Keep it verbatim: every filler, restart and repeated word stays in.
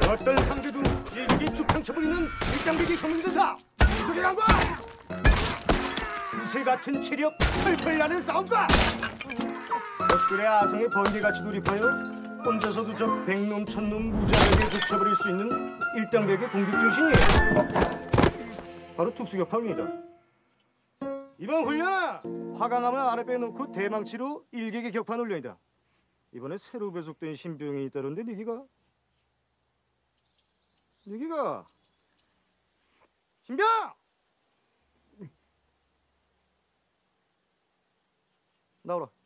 어떤 상대도 일격이 쭉 펼쳐버리는 일장배기 경륜전사 조계강과 우세 같은 체력 펄펄 나는 싸움과 덕들의 아성의 번개같이 돌입하여 혼자서도 저 백놈 천놈 무자하게 덮쳐버릴 수 있는 일당백의 공격 정신이에요. 바로 특수격파입니다. 이번 훈련은 화강암을 아래 빼놓고 대망치로 일격의 격파 훈련이다. 이번에 새로 배속된 신병이 있다던데 니기가? 니기가? 신병! 나오라.